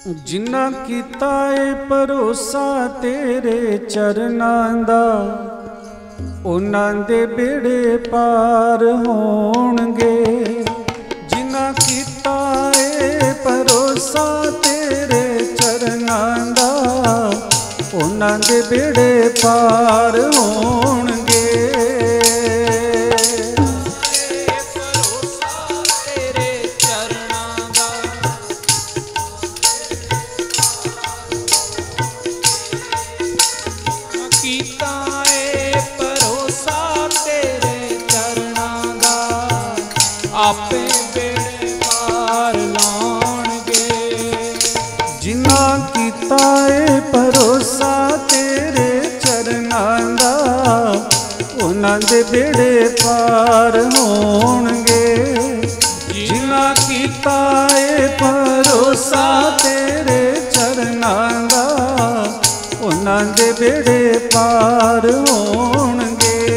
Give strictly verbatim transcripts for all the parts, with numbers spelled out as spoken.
जिन्ना कीता ए भरोसा तेरे चरनां दा, उन्हां दे बेड़े पार होणगे। जिन्ना कीता ए भरोसा तेरे चरनां दा, उन्हां दे बेड़े पार होणगे। आपे बेड़े पार लाउणगे। जिन्ना कीता ए भरोसा तेरे चरनां दा, उन्हां दे बेड़े पार होणगे। जिन्ना कीता ए भरोसा तेरे चरनां दा, उन्हां दे बेड़े पार होणगे।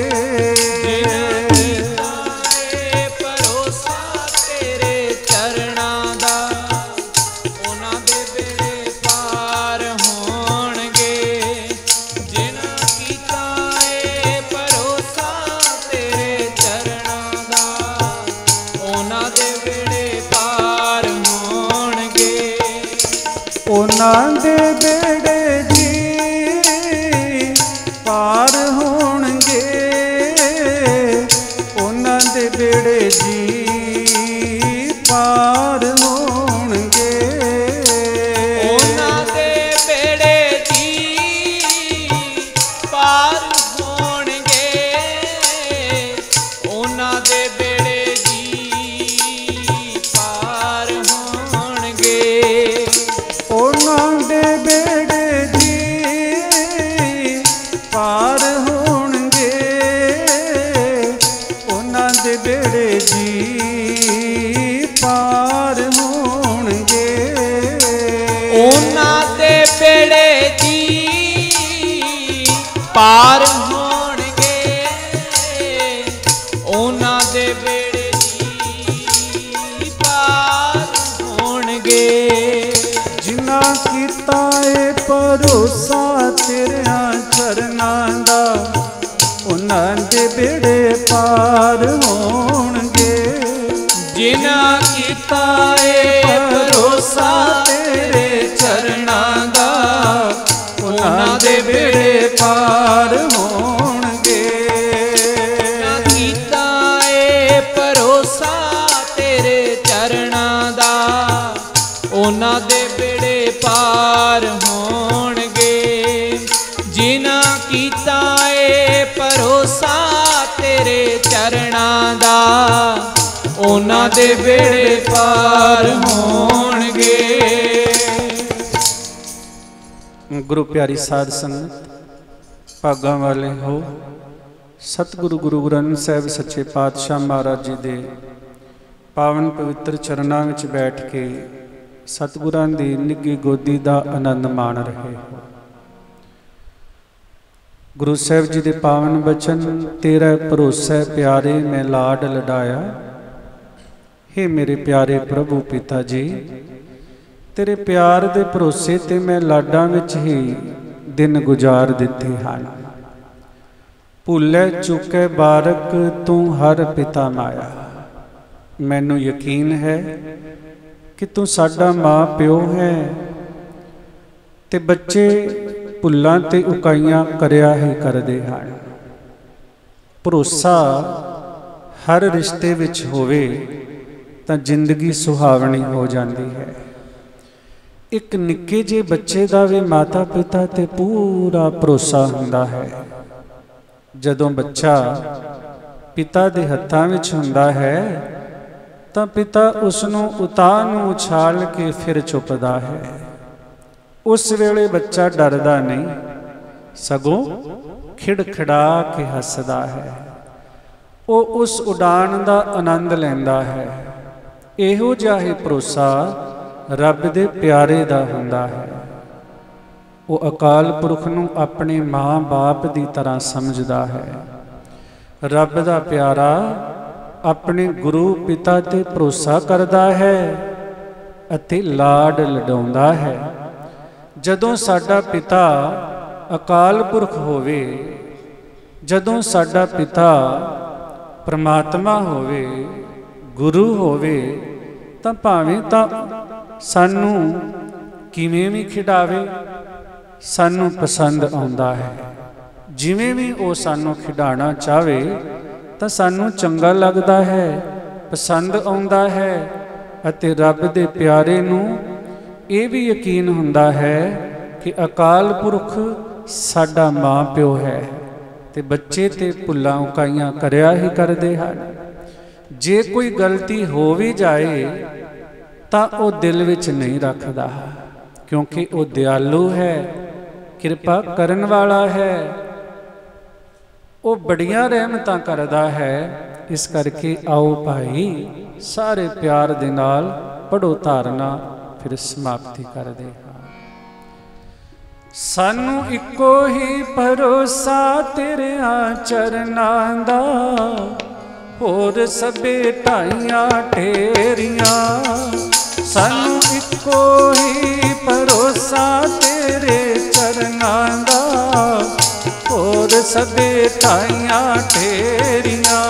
उन्हां दे बेड़े जी पार होणगे। उन्हां दे बेड़े जी पार होणगे। उन्हां दे बेड़े जी पार होणगे। उन्हां दे बेड़े जी पार होणगे। उन्हां दे बेड़े जी पार होणगे। उन्हां दे बेड़े जी पार होणगे। उन्हां दे बेड़े जी पार होणगे। उन्हां दे बेड़े जी पार होणगे। जिन्ना कीता ए भरोसा तेरियां चरनां दा, उन्हां दे बेड़े पार होणगे। जिन्ना कीता ए भरोसा तेरे चरनां दा, उन्हां दे बेड़े पार होणगे। कीता ए भरोसा तेरे चरनां दा, उन्हां दे बेड़े पार होणगे। जिन्ना कीता ए भरोसा तेरे चरनां दा, उन्हां दे बेड़े पार होणगे। गुरु प्यारी साध संगत, भागां वाले हो। सतगुरु गुरु ग्रंथ साहिब सच्चे पातशाह महाराज जी दे पावन पवित्र चरनां विच बैठ के सतगुरां दी निੱਘੀ गोदी दा आनंद माण रहे हो। गुरु साहिब जी दे पावन बचन, तेरा भरोसा प्यारे मैं लाड लडाया। हे मेरे प्यारे प्रभु पिता जी, तेरे प्यार दे भरोसे ते मैं लाडां विच ही दिन गुजार दिते हन। भुल्ले चुके बारक तू हर पिता माया। मैनू यकीन है कि तू साडा मां प्यो है, ते बच्चे भुल्लां ते उकाइयां करिया ही करदे हन। भरोसा हर रिश्ते विच होवे तां जिंदगी सुहावनी हो जाती है। एक निक्के जे बच्चे का भी माता पिता ते पूरा भरोसा हुंदा है। जदों बच्चा पिता दे हत्थां विच हुंदा है तां पिता उसनूं उतां नूं उछाल के फिर चुपदा है। उस वेले बच्चा डरदा नहीं, सगों खिड़खिड़ा के हसदा है। वो उस उड़ान का आनंद लैंदा है। इहो जिहा ही भरोसा रब दे प्यारे दा हुंदा है। वो अकाल पुरख नूं अपने मां बाप की तरह समझदा है। रब दा प्यारा अपने गुरु पिता ते भरोसा करता है ਅਤੇ ਲਾਡ ਲਡਾਉਂਦਾ ਹੈ। ਜਦੋਂ ਸਾਡਾ ਪਿਤਾ ਅਕਾਲ ਪੁਰਖ ਹੋਵੇ, ਜਦੋਂ ਸਾਡਾ ਪਿਤਾ ਪਰਮਾਤਮਾ ਹੋਵੇ, ਗੁਰੂ ਹੋਵੇ, ਤਾਂ ਭਾਵੇਂ ਤਾਂ ਸਾਨੂੰ ਕਿਵੇਂ ਵੀ ਖਿਡਾਵੇ, ਸਾਨੂੰ ਪਸੰਦ ਆਉਂਦਾ ਹੈ। ਜਿਵੇਂ ਵੀ ਉਹ ਸਾਨੂੰ ਖਿਡਾਉਣਾ ਚਾਹਵੇ ਤਾਂ ਸਾਨੂੰ ਚੰਗਾ ਲੱਗਦਾ ਹੈ, ਪਸੰਦ ਆਉਂਦਾ ਹੈ। ਅਤੇ ਰੱਬ ਦੇ ਪਿਆਰੇ ਨੂੰ ਇਹ ਵੀ ਯਕੀਨ ਹੁੰਦਾ ਹੈ ਕਿ ਅਕਾਲ ਪੁਰਖ ਸਾਡਾ ਮਾਂ ਪਿਓ ਹੈ ਤੇ ਬੱਚੇ ਤੇ ਭੁੱਲਾਂ ਉਕਾਈਆਂ ਕਰਿਆ ਹੀ ਕਰਦੇ ਹਨ। ਜੇ ਕੋਈ ਗਲਤੀ ਹੋ ਵੀ ਜਾਏ ਤਾਂ ਉਹ ਦਿਲ ਵਿੱਚ ਨਹੀਂ ਰੱਖਦਾ, ਕਿਉਂਕਿ ਉਹ ਦਿਆਲੂ ਹੈ, ਕਿਰਪਾ ਕਰਨ ਵਾਲਾ ਹੈ, ਉਹ ਬੜੀਆਂ ਰਹਿਮਤਾਂ ਕਰਦਾ ਹੈ। ਇਸ ਕਰਕੇ ਆਓ ਭਾਈ ਸਾਰੇ ਪਿਆਰ ਦੇ ਨਾਲ ਪੜੋ ਧਾਰਨਾ, ਫਿਰ ਸਮਾਪਤੀ ਕਰਦੇ ਹਾਂ। ਸਾਨੂੰ ਇੱਕੋ ਹੀ ਭਰੋਸਾ ਤੇਰਿਆਂ ਚਰਨਾਂ ਦਾ, ਹੋਰ ਸਭੇ ਢਾਈਆਂ ਢੇਰੀਆਂ। ਸਾਨੂੰ ਇੱਕੋ ਹੀ ਭਰੋਸਾ ਤੇਰੇ ਚਰਨਾਂ ਦਾ, ਹੋਰ ਸਭੇ ਢਾਈਆਂ ਢੇਰੀਆਂ।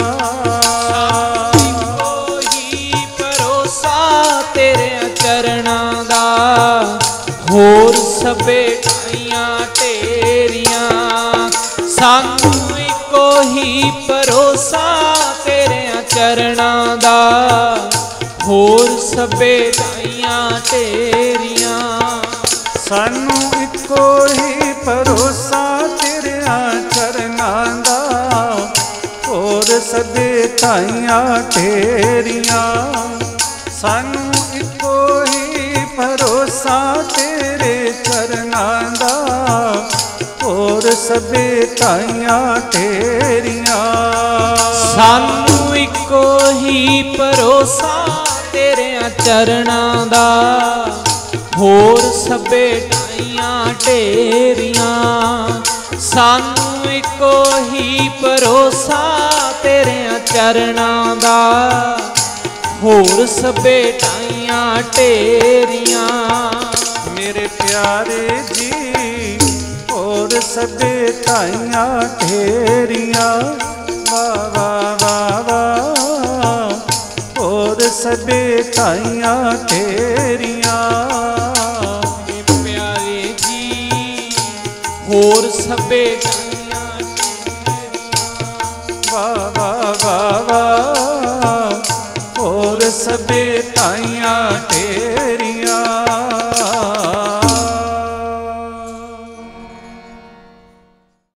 ਇੱਕੋ ਹੀ ਭਰੋਸਾ ਤੇਰੇ ਚਰਨਾਂ ਦਾ, ਹੋਰ ਸਭੇ ਢਾਈਆਂ ਢੇਰੀਆਂ। ਸਾਨੂੰ ਇੱਕੋ ਹੀ ਭਰੋਸਾ ਤੇਰੇ ਚਰਨਾਂ ਦਾ, ਹੋਰ ਸਭੇ ਢਾਈਆਂ ਢੇਰੀਆਂ। ਸਾਨੂੰ ਇੱਕੋ ਹੀ ਭਰੋਸਾ ਤੇਰਿਆਂ ਚਰਨਾਂ ਦਾ, ਹੋਰ ਸਭੇ ਢਾਈਆਂ ਢੇਰੀਆਂ। ਸਾਨੂੰ ਇੱਕੋ ਹੀ ਭਰੋਸਾ ਤੇਰੇ ਚਰਨਾਂ ਦਾ, ਹੋਰ ਸਭੇ ਢਾਈਆਂ ਢੇਰੀਆਂ। ਸਾਨੂੰ ਇੱਕੋ ਹੀ ਭਰੋਸਾ ਤੇਰੇ ਚਰਨਾਂ ਦਾ, ਹੋਰ ਸਭੇ ਢਾਈਆਂ ਢੇਰੀਆਂ। ਸਾਨੂੰ ਇੱਕੋ ਹੀ ਭਰੋਸਾ ਤੇਰੇ ਚਰਨਾਂ ਦਾ, ਹੋਰ ਸਭੇ ਢਾਈਆਂ ਢੇਰੀਆਂ। ਮੇਰੇ ਪਿਆਰੇ ਜੀ ਹੋਰ ਸਭੇ ਢਾਈਆਂ ਢੇਰੀਆਂ। ਵਾ ਵਾ ਵਾ ਵਾ ਹੋਰ ਸਭੇ ਢਾਈਆਂ ਢੇਰੀਆਂ। ਪਿਆਰੇ ਜੀ ਹੋਰ ਸਭੇ